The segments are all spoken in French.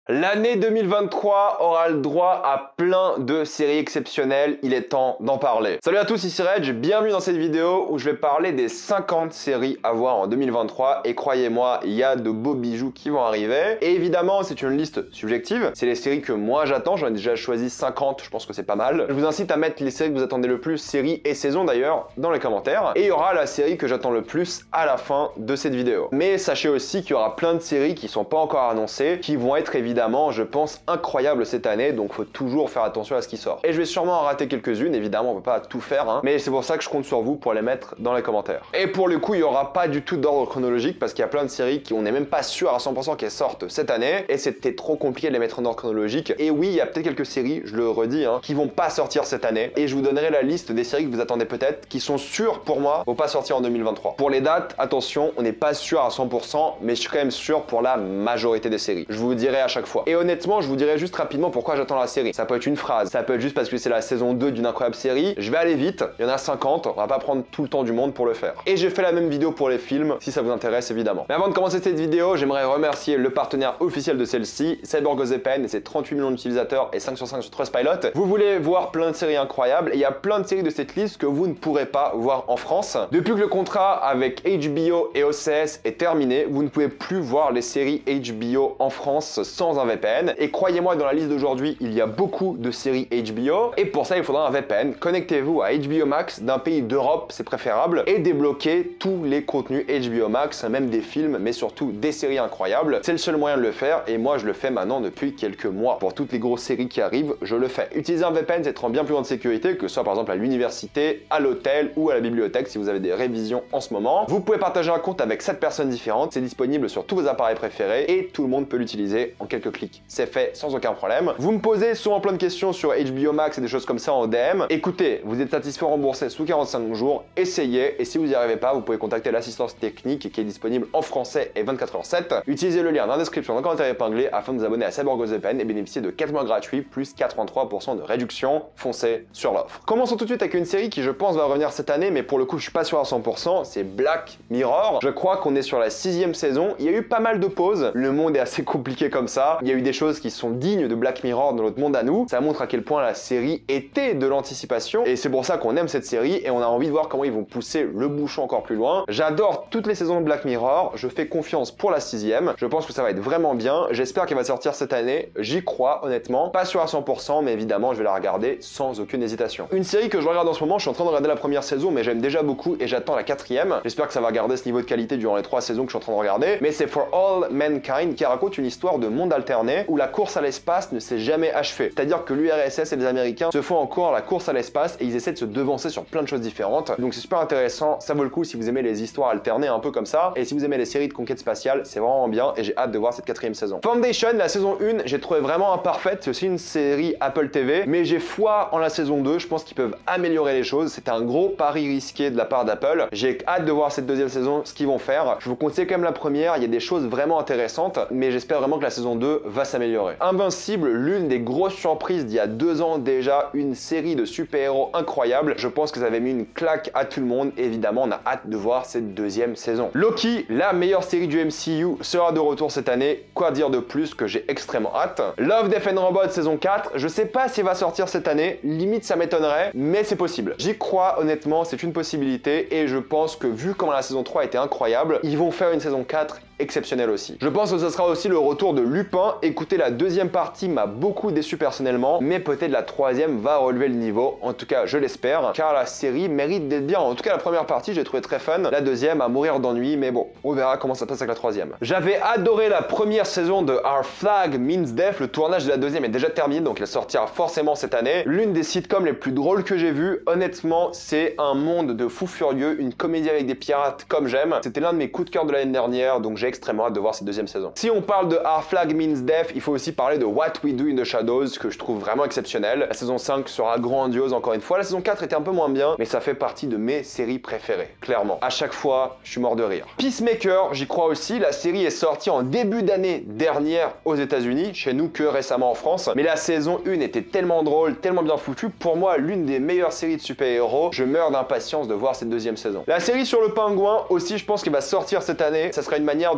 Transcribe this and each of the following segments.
L'année 2023 aura le droit à plein de séries exceptionnelles, il est temps d'en parler. Salut à tous, ici Reg, bienvenue dans cette vidéo où je vais parler des 50 séries à voir en 2023 et croyez-moi, il y a de beaux bijoux qui vont arriver. Et évidemment, c'est une liste subjective, c'est les séries que moi j'attends, j'en ai déjà choisi 50, je pense que c'est pas mal. Je vous incite à mettre les séries que vous attendez le plus, séries et saisons d'ailleurs, dans les commentaires. Et il y aura la série que j'attends le plus à la fin de cette vidéo. Mais sachez aussi qu'il y aura plein de séries qui sont pas encore annoncées, qui vont être évidemment, je pense, incroyables cette année, donc faut toujours faire attention à ce qui sort. Et je vais sûrement en rater quelques-unes, évidemment on peut pas tout faire, hein, mais c'est pour ça que je compte sur vous pour les mettre dans les commentaires. Et pour le coup, il y aura pas du tout d'ordre chronologique, parce qu'il y a plein de séries qui on n'est même pas sûr à 100% qu'elles sortent cette année, et c'était trop compliqué de les mettre en ordre chronologique. Et oui, il y a peut-être quelques séries, je le redis, hein, qui vont pas sortir cette année, et je vous donnerai la liste des séries que vous attendez peut-être, qui sont sûres pour moi, vont pas sortir en 2023. Pour les dates, attention, on n'est pas sûr à 100%, mais je suis quand même sûr pour la majorité des séries. Je vous dirai à chaque fois. Et honnêtement, je vous dirai juste rapidement pourquoi j'attends la série. Ça peut être une phrase, ça peut être juste parce que c'est la saison 2 d'une incroyable série. Je vais aller vite, il y en a 50, on va pas prendre tout le temps du monde pour le faire. Et j'ai fait la même vidéo pour les films, si ça vous intéresse évidemment. Mais avant de commencer cette vidéo, j'aimerais remercier le partenaire officiel de celle-ci, CyberGoZPN, et ses 38 millions d'utilisateurs et 5 sur 5 sur Trustpilot. Vous voulez voir plein de séries incroyables, et il y a plein de séries de cette liste que vous ne pourrez pas voir en France. Depuis que le contrat avec HBO et OCS est terminé, vous ne pouvez plus voir les séries HBO en France sans un VPN. Et croyez-moi, dans la liste d'aujourd'hui, il y a beaucoup de séries HBO. Et pour ça, il faudra un VPN. Connectez-vous à HBO Max d'un pays d'Europe, c'est préférable. Et débloquez tous les contenus HBO Max, même des films, mais surtout des séries incroyables. C'est le seul moyen de le faire. Et moi, je le fais maintenant depuis quelques mois. Pour toutes les grosses séries qui arrivent, je le fais. Utiliser un VPN, c'est en bien plus grande sécurité, que ce soit par exemple à l'université, à l'hôtel ou à la bibliothèque si vous avez des révisions en ce moment. Vous pouvez partager un compte avec 7 personnes différentes. C'est disponible sur tous vos appareils préférés et tout le monde peut l'utiliser en quelques clics. C'est fait sans aucun problème. Vous me posez souvent plein de questions sur HBO Max et des choses comme ça en DM. Écoutez, vous êtes satisfait remboursé sous 45 jours, essayez, et si vous n'y arrivez pas, vous pouvez contacter l'assistance technique qui est disponible en français et 24h7. Utilisez le lien dans la description, dans le commentaire épinglé, afin de vous abonner à CyberGoZPN et bénéficier de 4 mois gratuits plus 83% de réduction. Foncez sur l'offre. Commençons tout de suite avec une série qui je pense va revenir cette année, mais pour le coup je suis pas sûr à 100%, c'est Black Mirror. Je crois qu'on est sur la 6e saison, il y a eu pas mal de pauses, le monde est assez compliqué comme ça, il y a eu des choses qui sont dignes de Black Mirror dans notre monde à nous. Ça montre à quel point la série était de l'anticipation et c'est pour ça qu'on aime cette série et on a envie de voir comment ils vont pousser le bouchon encore plus loin. J'adore toutes les saisons de Black Mirror, je fais confiance pour la 6e. Je pense que ça va être vraiment bien. J'espère qu'elle va sortir cette année. J'y crois honnêtement. Pas sûr à 100%, mais évidemment je vais la regarder sans aucune hésitation. Une série que je regarde en ce moment, je suis en train de regarder la première saison, mais j'aime déjà beaucoup et j'attends la 4e. J'espère que ça va garder ce niveau de qualité durant les 3 saisons que je suis en train de regarder. Mais c'est For All Mankind qui raconte une histoire de monde alterné où la course à l'espace ne s'est jamais achevée. C'est-à-dire que l'URSS et les Américains se font encore la course à l'espace et ils essaient de se devancer sur plein de choses différentes. Donc c'est super intéressant, ça vaut le coup si vous aimez les histoires alternées un peu comme ça. Et si vous aimez les séries de conquête spatiale, c'est vraiment bien et j'ai hâte de voir cette 4e saison. Foundation, la saison 1, j'ai trouvé vraiment imparfaite. C'est aussi une série Apple TV, mais j'ai foi en la saison 2. Je pense qu'ils peuvent améliorer les choses. C'est un gros pari risqué de la part d'Apple. J'ai hâte de voir cette 2e saison, ce qu'ils vont faire. Je vous conseille quand même la première, il y a des choses vraiment intéressantes, mais j'espère vraiment que la saison 2 va s'améliorer. Invincible, l'une des grosses surprises d'il y a 2 ans déjà, une série de super-héros incroyable. Je pense que ça avait mis une claque à tout le monde et évidemment on a hâte de voir cette 2e saison. Loki, la meilleure série du MCU, sera de retour cette année. Quoi dire de plus que j'ai extrêmement hâte. Love, Death and Robots saison 4, je sais pas s'il va sortir cette année, limite ça m'étonnerait, mais c'est possible. J'y crois honnêtement, c'est une possibilité et je pense que vu comment la saison 3 était incroyable, ils vont faire une saison 4 exceptionnel aussi. Je pense que ce sera aussi le retour de Lupin. Écoutez, la 2e partie m'a beaucoup déçu personnellement, mais peut-être la 3e va relever le niveau. En tout cas, je l'espère, car la série mérite d'être bien. En tout cas, la première partie, j'ai trouvé très fun. La 2e à mourir d'ennui, mais bon, on verra comment ça passe avec la 3e. J'avais adoré la première saison de Our Flag Means Death. Le tournage de la 2e est déjà terminé, donc elle sortira forcément cette année. L'une des sitcoms les plus drôles que j'ai vues. Honnêtement, c'est un monde de fous furieux, une comédie avec des pirates comme j'aime. C'était l'un de mes coups de cœur de l'année dernière, donc j'ai extrêmement hâte de voir cette 2e saison. Si on parle de Our Flag Means Death, il faut aussi parler de What We Do in the Shadows, que je trouve vraiment exceptionnel. La saison 5 sera grandiose encore une fois. La saison 4 était un peu moins bien, mais ça fait partie de mes séries préférées, clairement. À chaque fois, je suis mort de rire. Peacemaker, j'y crois aussi. La série est sortie en début d'année dernière aux États-Unis, chez nous que récemment en France. Mais la saison 1 était tellement drôle, tellement bien foutue. Pour moi, l'une des meilleures séries de super-héros. Je meurs d'impatience de voir cette 2e saison. La série sur le pingouin aussi, je pense qu'elle va sortir cette année. Ça sera une manière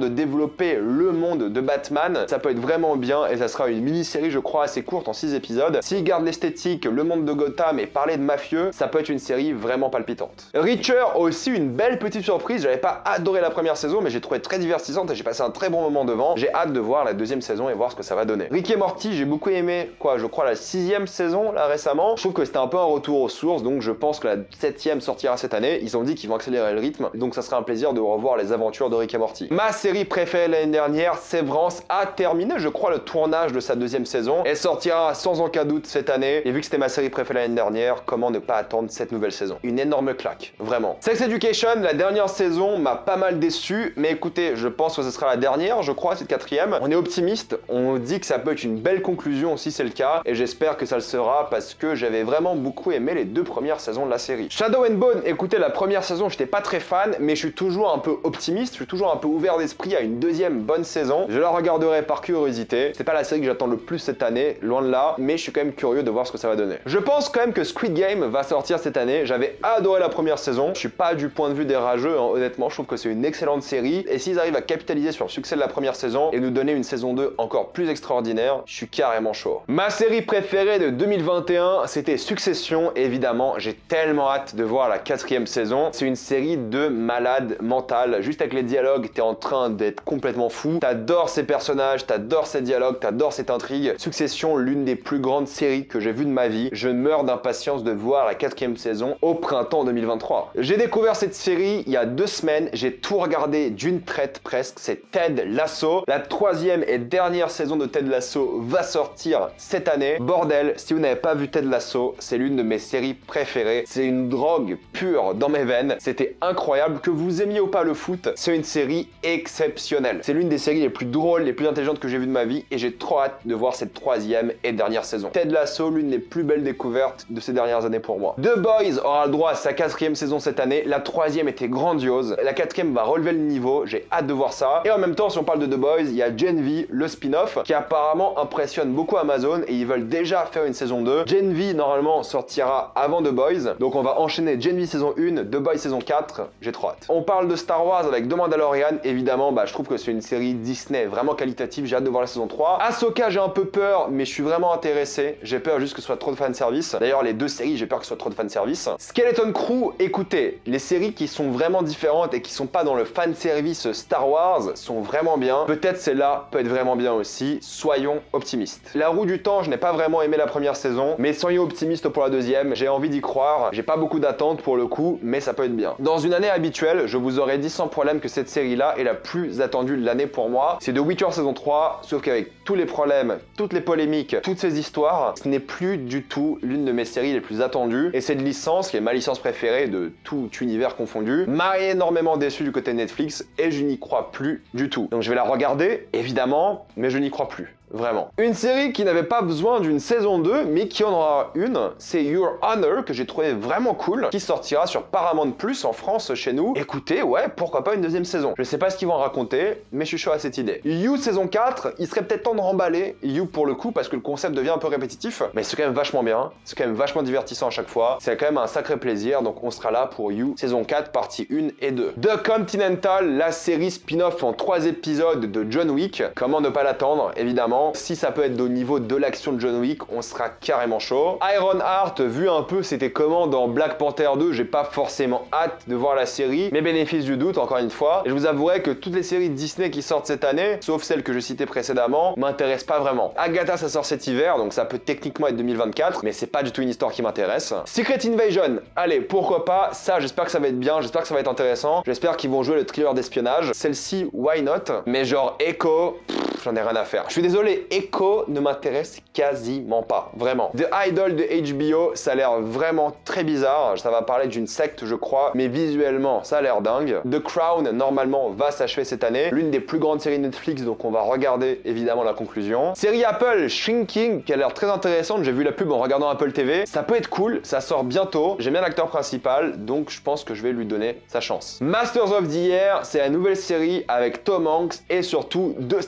de développer le monde de Batman, ça peut être vraiment bien et ça sera une mini-série je crois assez courte en 6 épisodes. S'ils gardent l'esthétique, le monde de Gotham et parler de mafieux, ça peut être une série vraiment palpitante. Reacher, aussi une belle petite surprise, j'avais pas adoré la première saison mais j'ai trouvé très divertissante et j'ai passé un très bon moment devant. J'ai hâte de voir la deuxième saison et voir ce que ça va donner. Rick et Morty, j'ai beaucoup aimé, je crois la 6e saison là récemment. Je trouve que c'était un peu un retour aux sources, donc je pense que la 7e sortira cette année. Ils ont dit qu'ils vont accélérer le rythme, donc ça sera un plaisir de revoir les aventures de Rick et Morty. Ma série préférée l'année dernière, Severance, a terminé je crois le tournage de sa deuxième saison. Elle sortira sans aucun doute cette année, et vu que c'était ma série préférée l'année dernière, comment ne pas attendre cette nouvelle saison? Une énorme claque, vraiment. Sex Education, la dernière saison m'a pas mal déçu, mais écoutez, je pense que ce sera la dernière, je crois, cette 4e. On est optimiste, on dit que ça peut être une belle conclusion si c'est le cas, et j'espère que ça le sera parce que j'avais vraiment beaucoup aimé les 2 premières saisons de la série. Shadow and Bone, écoutez, la première saison, j'étais pas très fan, mais je suis toujours un peu optimiste, je suis toujours un peu ouvert d'esprit à une deuxième bonne saison. Je la regarderai par curiosité. C'est pas la série que j'attends le plus cette année, loin de là, mais je suis quand même curieux de voir ce que ça va donner. Je pense quand même que Squid Game va sortir cette année. J'avais adoré la première saison. Je suis pas du point de vue des rageux, hein. Honnêtement, je trouve que c'est une excellente série. Et s'ils arrivent à capitaliser sur le succès de la première saison et nous donner une saison 2 encore plus extraordinaire, je suis carrément chaud. Ma série préférée de 2021, c'était Succession. Et évidemment, j'ai tellement hâte de voir la 4e saison. C'est une série de malade mental. Juste avec les dialogues, t'es en train d'être complètement fou. T'adores ces personnages, t'adores ces dialogues, t'adores cette intrigue. Succession, l'une des plus grandes séries que j'ai vues de ma vie. Je meurs d'impatience de voir la 4e saison au printemps 2023. J'ai découvert cette série il y a 2 semaines. J'ai tout regardé d'une traite presque. C'est Ted Lasso. La 3e et dernière saison de Ted Lasso va sortir cette année. Bordel, si vous n'avez pas vu Ted Lasso, c'est l'une de mes séries préférées. C'est une drogue pure dans mes veines. C'était incroyable. Que vous aimiez ou pas le foot, c'est une série exceptionnelle. C'est l'une des séries les plus drôles, les plus intelligentes que j'ai vues de ma vie et j'ai trop hâte de voir cette 3e et dernière saison. Ted Lasso, l'une des plus belles découvertes de ces dernières années pour moi. The Boys aura le droit à sa 4e saison cette année. La 3e était grandiose. La 4e va relever le niveau. J'ai hâte de voir ça. Et en même temps, si on parle de The Boys, il y a Gen V, le spin-off, qui apparemment impressionne beaucoup Amazon et ils veulent déjà faire une saison 2. Gen V, normalement, sortira avant The Boys. Donc on va enchaîner Gen V saison 1, The Boys saison 4. J'ai trop hâte. On parle de Star Wars avec The Mandalorian. Évidemment, je trouve que c'est une série Disney vraiment qualitative. J'ai hâte de voir la saison 3. Ahsoka, j'ai un peu peur, mais je suis vraiment intéressé. J'ai peur juste que ce soit trop de fanservice. D'ailleurs, les 2 séries, j'ai peur que ce soit trop de fanservice. Skeleton Crew, écoutez, les séries qui sont vraiment différentes et qui sont pas dans le fanservice Star Wars sont vraiment bien. Peut-être celle-là peut être vraiment bien aussi. Soyons optimistes. La Roue du Temps, je n'ai pas vraiment aimé la première saison, mais soyons optimistes pour la 2e. J'ai envie d'y croire. J'ai pas beaucoup d'attentes pour le coup, mais ça peut être bien. Dans une année habituelle, je vous aurais dit sans problème que cette série-là est la plus attendue de l'année pour moi. C'est The Witcher saison 3, sauf qu'avec tous les problèmes, toutes les polémiques, toutes ces histoires, ce n'est plus du tout l'une de mes séries les plus attendues. Et cette licence, qui est ma licence préférée de tout univers confondu, m'a énormément déçu du côté Netflix et je n'y crois plus du tout. Donc je vais la regarder, évidemment, mais je n'y crois plus. Vraiment. Une série qui n'avait pas besoin d'une saison 2, mais qui en aura une, c'est Your Honor, que j'ai trouvé vraiment cool, qui sortira sur Paramount Plus en France chez nous. Écoutez, ouais, pourquoi pas une 2e saison. Je sais pas ce qu'ils vont en raconter, mais je suis chaud à cette idée. You saison 4, il serait peut-être temps de remballer You pour le coup, parce que le concept devient un peu répétitif, mais c'est quand même vachement bien, c'est quand même vachement divertissant à chaque fois, c'est quand même un sacré plaisir, donc on sera là pour You saison 4, partie 1 et 2. The Continental, la série spin-off en 3 épisodes de John Wick, comment ne pas l'attendre, évidemment. Si ça peut être au niveau de l'action de John Wick, on sera carrément chaud. Ironheart, vu un peu c'était comment dans Black Panther 2, j'ai pas forcément hâte de voir la série, mais bénéfice du doute encore une fois. Et je vous avouerai que toutes les séries Disney qui sortent cette année, sauf celles que je citais précédemment, m'intéressent pas vraiment. Agatha ça sort cet hiver, donc ça peut techniquement être 2024, mais c'est pas du tout une histoire qui m'intéresse. Secret Invasion, allez, pourquoi pas, ça j'espère que ça va être bien, j'espère que ça va être intéressant, j'espère qu'ils vont jouer le thriller d'espionnage. Celle-ci, why not? Mais genre Echo, j'en ai rien à faire. Je suis désolé, Echo ne m'intéresse quasiment pas, vraiment. The Idol de HBO, ça a l'air vraiment très bizarre. Ça va parler d'une secte, je crois, mais visuellement, ça a l'air dingue. The Crown, normalement, va s'achever cette année. L'une des plus grandes séries Netflix, donc on va regarder évidemment la conclusion. Série Apple, Shrinking, qui a l'air très intéressante. J'ai vu la pub en regardant Apple TV. Ça peut être cool, ça sort bientôt. J'aime bien l'acteur principal, donc je pense que je vais lui donner sa chance. Masters of the Air, c'est la nouvelle série avec Tom Hanks et surtout de Steven Spielberg.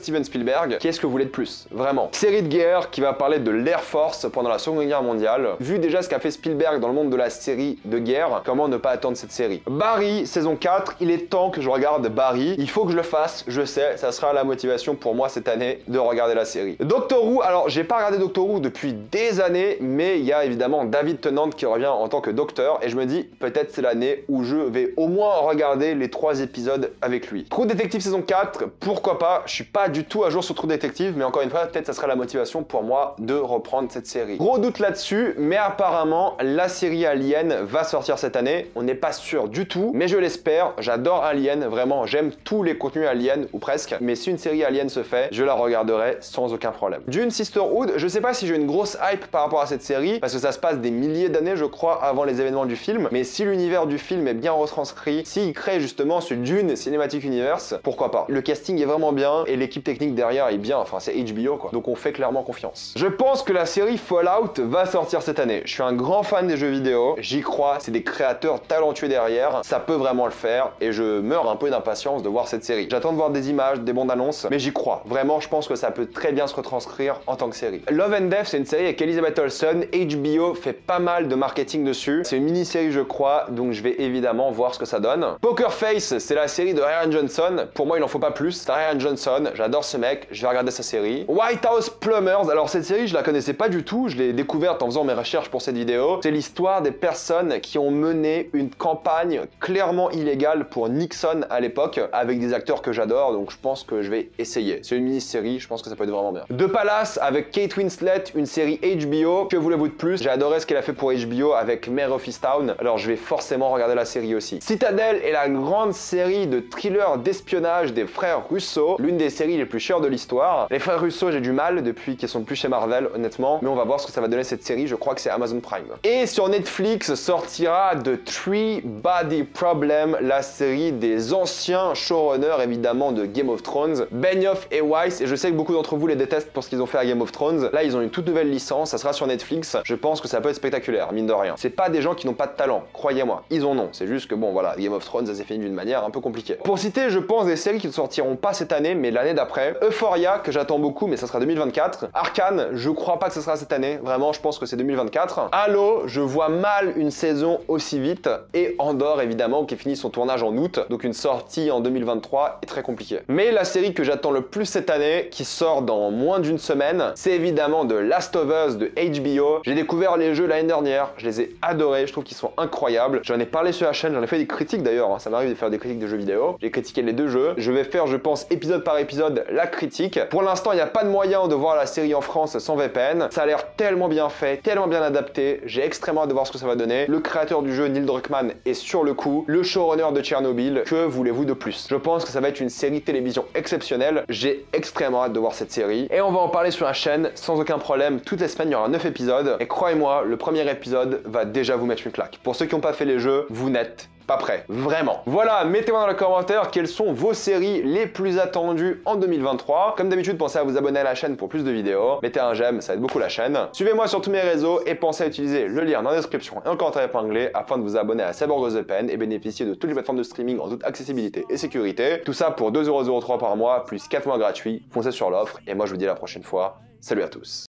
Spielberg, qu'est-ce que vous voulez de plus? Vraiment. Série de guerre qui va parler de l'Air Force pendant la Seconde Guerre mondiale. Vu déjà ce qu'a fait Spielberg dans le monde de la série de guerre, comment ne pas attendre cette série? Barry, saison 4, il est temps que je regarde Barry. Il faut que je le fasse, je sais, ça sera la motivation pour moi cette année de regarder la série. Doctor Who, alors j'ai pas regardé Doctor Who depuis des années, mais il y a évidemment David Tennant qui revient en tant que docteur, et je me dis, peut-être c'est l'année où je vais au moins regarder les 3 épisodes avec lui. True Detective saison 4, pourquoi pas? Je suis pas du tout à jour sur True Detective, mais encore une fois, peut-être ça sera la motivation pour moi de reprendre cette série. Gros doute là-dessus, mais apparemment, la série Alien va sortir cette année. On n'est pas sûr du tout, mais je l'espère. J'adore Alien, vraiment, j'aime tous les contenus Alien, ou presque. Mais si une série Alien se fait, je la regarderai sans aucun problème. Dune Sisterhood, je sais pas si j'ai une grosse hype par rapport à cette série, parce que ça se passe des milliers d'années, je crois, avant les événements du film. Mais si l'univers du film est bien retranscrit, s'il crée justement ce Dune Cinematic Universe, pourquoi pas? Le casting est vraiment bien, et l'équipe technique derrière est bien, enfin c'est HBO quoi. Donc on fait clairement confiance. Je pense que la série Fallout va sortir cette année. Je suis un grand fan des jeux vidéo, j'y crois, c'est des créateurs talentueux derrière, ça peut vraiment le faire, et je meurs un peu d'impatience de voir cette série. J'attends de voir des images, des bandes annonces, mais j'y crois. Vraiment, je pense que ça peut très bien se retranscrire en tant que série. Love and Death, c'est une série avec Elizabeth Olsen, HBO fait pas mal de marketing dessus, c'est une mini-série je crois, donc je vais évidemment voir ce que ça donne. Poker Face, c'est la série de Rian Johnson, pour moi il en faut pas plus, c'est Rian Johnson, j'adore ce mec, je vais regarder sa série. White House Plumbers, alors cette série je la connaissais pas du tout, je l'ai découverte en faisant mes recherches pour cette vidéo. C'est l'histoire des personnes qui ont mené une campagne clairement illégale pour Nixon à l'époque, avec des acteurs que j'adore, donc je pense que je vais essayer. C'est une mini-série, je pense que ça peut être vraiment bien. The Palace avec Kate Winslet, une série HBO, que voulez-vous de plus? J'ai adoré ce qu'elle a fait pour HBO avec Mare of Easttown, alors je vais forcément regarder la série aussi. Citadel est la grande série de thrillers d'espionnage des frères Russo, l'une des séries les plus chères de l'histoire. Les frères Russo, j'ai du mal depuis qu'ils sont plus chez Marvel, honnêtement, mais on va voir ce que ça va donner cette série, je crois que c'est Amazon Prime. Et sur Netflix sortira The Three Body Problem, la série des anciens showrunners évidemment de Game of Thrones, Benioff et Weiss, et je sais que beaucoup d'entre vous les détestent pour ce qu'ils ont fait à Game of Thrones. Là ils ont une toute nouvelle licence, ça sera sur Netflix, je pense que ça peut être spectaculaire, mine de rien. C'est pas des gens qui n'ont pas de talent, croyez-moi, ils en ont, c'est juste que bon voilà, Game of Thrones ça s'est fini d'une manière un peu compliquée. Pour citer, je pense des séries qui ne sortiront pas cette année, mais l'année d'après, Euphoria, que j'attends beaucoup, mais ça sera 2024, Arcane, je crois pas que ce sera cette année, vraiment je pense que c'est 2024, Halo, je vois mal une saison aussi vite, et Andor évidemment qui finit son tournage en août, donc une sortie en 2023 est très compliquée. Mais la série que j'attends le plus cette année, qui sort dans moins d'une semaine, c'est évidemment The Last of Us de HBO. J'ai découvert les jeux l'année dernière, je les ai adorés, je trouve qu'ils sont incroyables. J'en ai parlé sur la chaîne, j'en ai fait des critiques d'ailleurs, hein. Ça m'arrive de faire des critiques de jeux vidéo. J'ai critiqué les 2 jeux, je vais faire je pense épisode par épisode la critique. Pour l'instant il n'y a pas de moyen de voir la série en France sans VPN, ça a l'air tellement bien fait, tellement bien adapté, j'ai extrêmement hâte de voir ce que ça va donner. Le créateur du jeu, Neil Druckmann, est sur le coup, le showrunner de Tchernobyl, que voulez-vous de plus? Je pense que ça va être une série télévision exceptionnelle, j'ai extrêmement hâte de voir cette série, et on va en parler sur la chaîne sans aucun problème. Toutes les semaines il y aura 9 épisodes, et croyez-moi, le premier épisode va déjà vous mettre une claque. Pour ceux qui n'ont pas fait les jeux, vous n'êtes pas prêt, vraiment. Voilà, mettez-moi dans les commentaires quelles sont vos séries les plus attendues en 2023. Comme d'habitude, pensez à vous abonner à la chaîne pour plus de vidéos. Mettez un j'aime, ça aide beaucoup la chaîne. Suivez-moi sur tous mes réseaux et pensez à utiliser le lien dans la description et en commentaire épinglé afin de vous abonner à CyberGhostVPN et bénéficier de toutes les plateformes de streaming en toute accessibilité et sécurité. Tout ça pour 2,03€ par mois plus 4 mois gratuits. Foncez sur l'offre et moi je vous dis à la prochaine fois. Salut à tous.